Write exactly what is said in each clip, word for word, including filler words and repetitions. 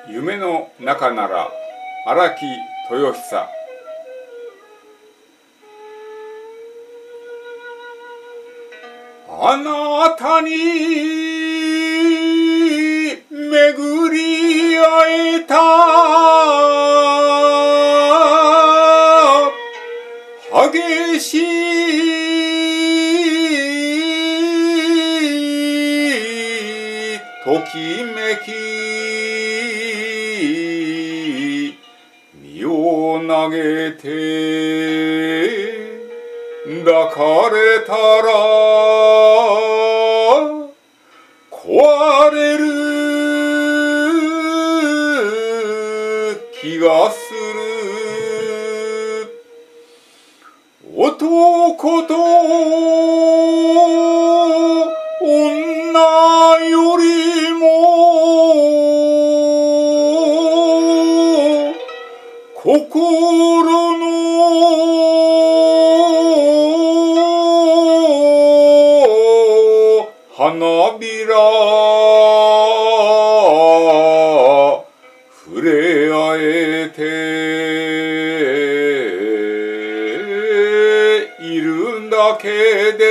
夢の中なら荒木とよひさ。あなたに巡り会えた激しいときめき、身を投げて抱かれたら壊れる気がする。男と女よりも心の花びら触れ合えているだけで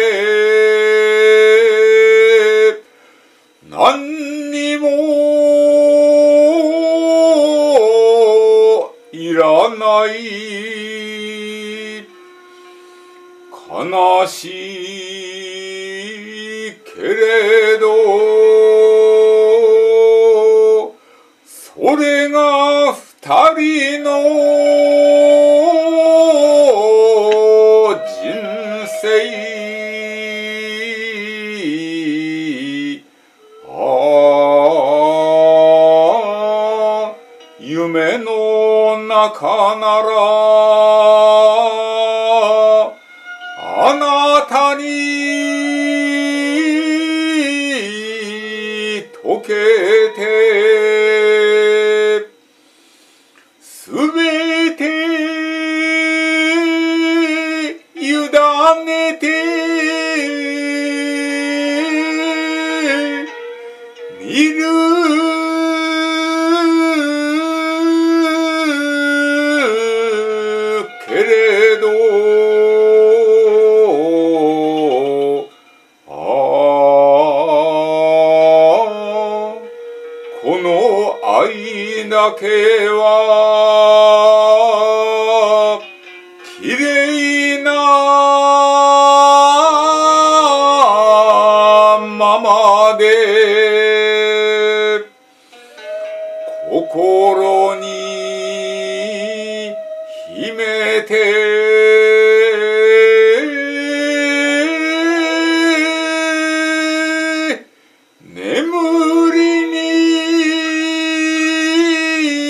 何にもいらない。悲しいけれどそれが二人の人生。ああ、夢の中ならあなたに溶けてすべて委ねてみるけれど、この愛だけはきれいなままで心に秘めて眠りに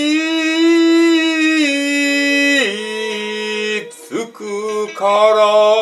つくから